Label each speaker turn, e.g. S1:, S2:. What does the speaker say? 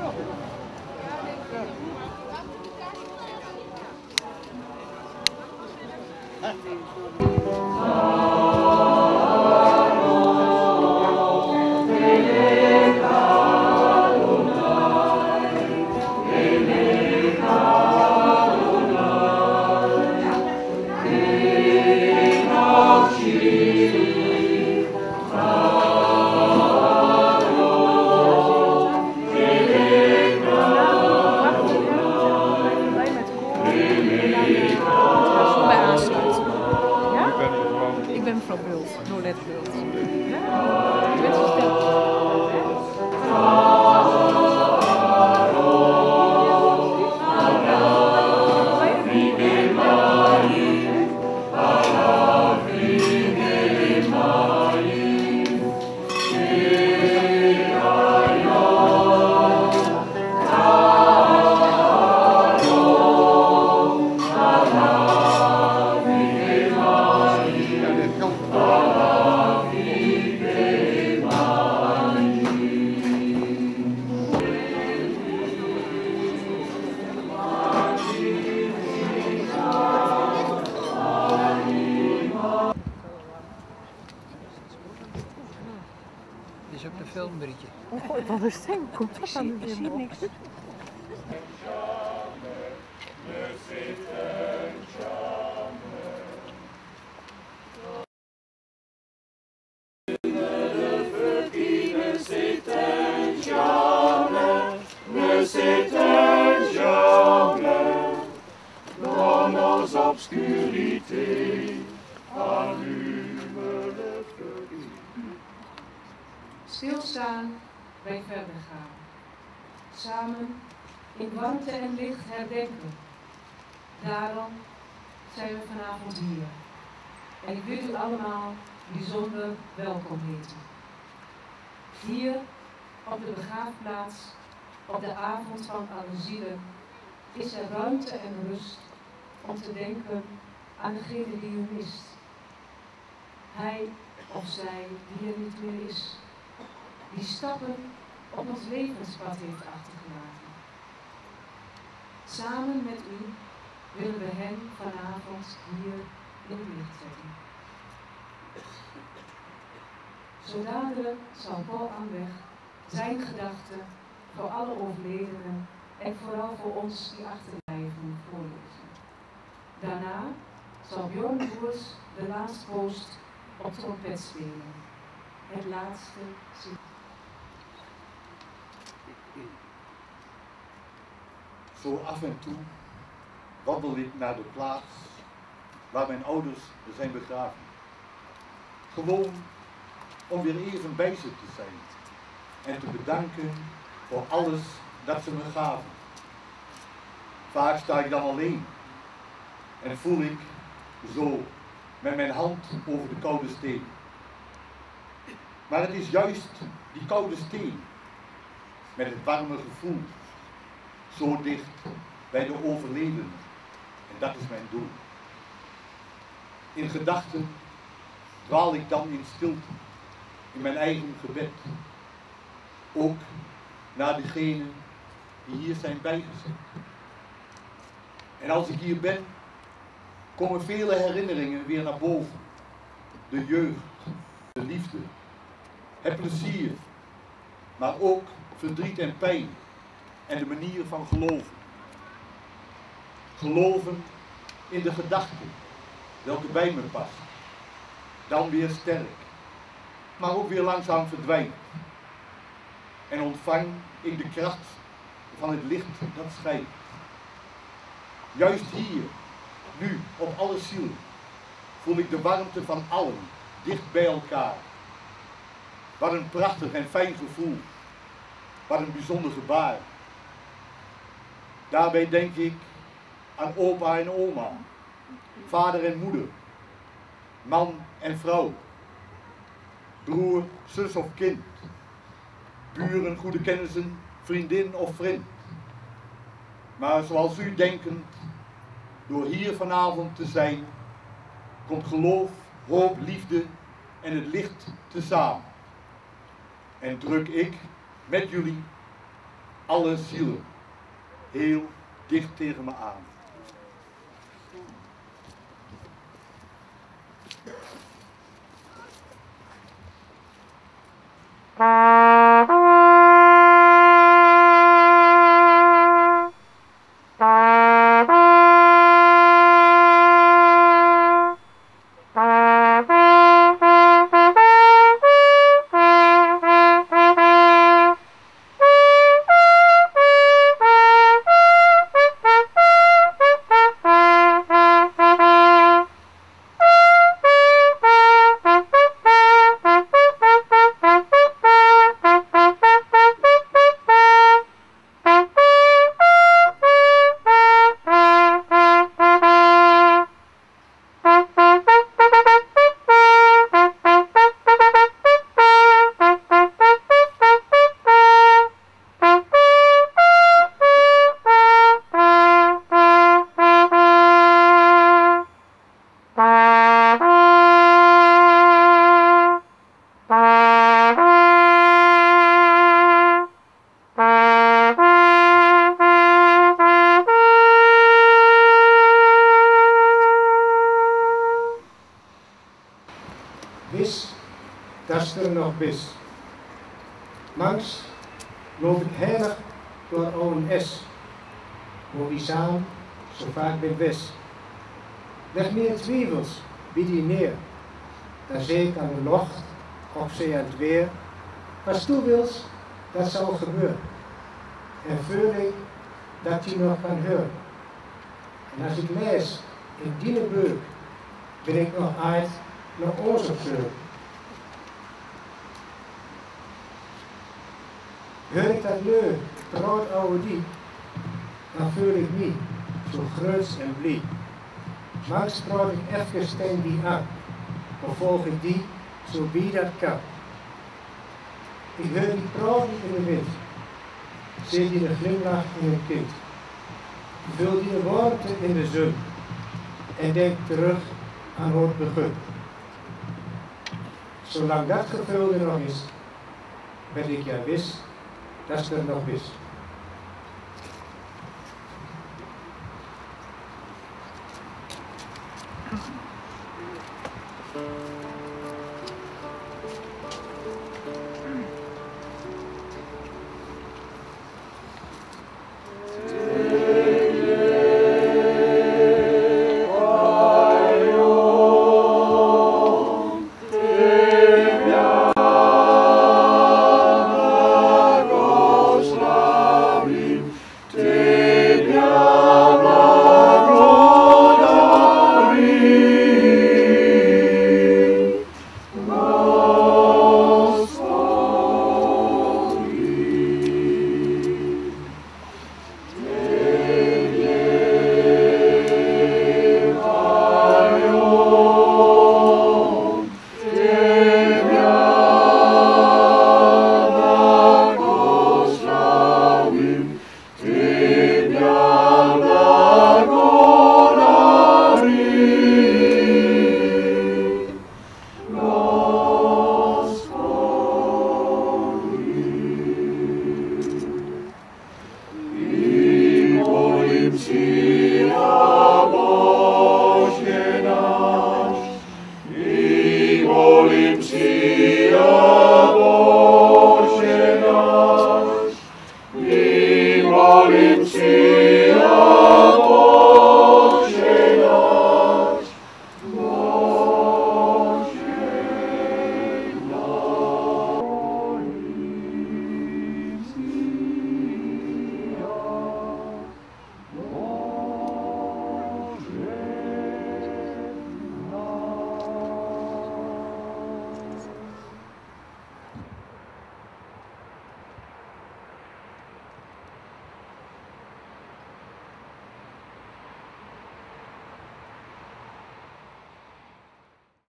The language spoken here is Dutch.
S1: Ik ben mevrouw Bult, Nolet Bult. Ja? Je bent zo stem.
S2: Dit is ook de filmberichtje.
S1: Oh, wat een stem. Komt dat aan de
S3: zie niks. Stilstaan bij verder gaan. Samen in warmte en licht herdenken. Daarom zijn we vanavond hier. En ik wil u allemaal bijzonder welkom heten. Hier op de begraafplaats, op de avond van alle zielen, is er ruimte en rust om te denken aan degene die u mist. Hij of zij die er niet meer is. Die stappen op ons levenspad heeft achtergelaten. Samen met u willen we hen vanavond hier in het licht zetten. Zo dadelijk zal Paul Anweg zijn gedachten voor alle overledenen en vooral voor ons die achterblijven voorlezen. Daarna zal Bjorn Boers de laatste post op trompet spelen. Het laatste zit.
S4: Zo af en toe wandel ik naar de plaats waar mijn ouders zijn begraven. Gewoon om weer even bij ze te zijn en te bedanken voor alles dat ze me gaven. Vaak sta ik dan alleen en voel ik zo met mijn hand over de koude steen. Maar het is juist die koude steen met het warme gevoel zo dicht bij de overledenen. En dat is mijn doel. In gedachten dwaal ik dan in stilte, in mijn eigen gebed. Ook naar degenen die hier zijn bijgezet. En als ik hier ben, komen vele herinneringen weer naar boven. De jeugd, de liefde, het plezier, maar ook verdriet en pijn. En de manier van geloven. Geloven in de gedachte, welke bij me past. Dan weer sterk, maar ook weer langzaam verdwijnt. En ontvang ik de kracht van het licht dat schijnt. Juist hier, nu, op alle zielen, voel ik de warmte van allen dicht bij elkaar. Wat een prachtig en fijn gevoel. Wat een bijzonder gebaar. Daarbij denk ik aan opa en oma, vader en moeder, man en vrouw, broer, zus of kind, buren, goede kennissen, vriendin of vriend. Maar zoals u denkend, door hier vanavond te zijn, komt geloof, hoop, liefde en het licht tezamen. En druk ik met jullie alle zielen, heel dicht tegen me aan.
S5: Wis, dat er nog bis. Mangs loop ik heilig door ONS, hoe wie samen zo vaak ben wis. Leg meer twijfels, wie die neer. Dan zie ik aan de locht, of zee aan het weer, wat toe wils, dat zal gebeuren. En voel ik dat je nog kan horen. En als ik lees in die beuk, ben ik nog uit naar ons op zoek. Hoor ik dat leu, troot oude die, dan voel ik niet zo groots en blij. Maar sproot ik even steen die aan, of volg ik die zo wie dat kan. Ik hoor die praten in de wind, zie die de glimlach in een kind, vul die de warmte in de zon en denk terug aan hoe het begint. Zolang dat gevoel er nog is, ben ik ja wist dat er nog is.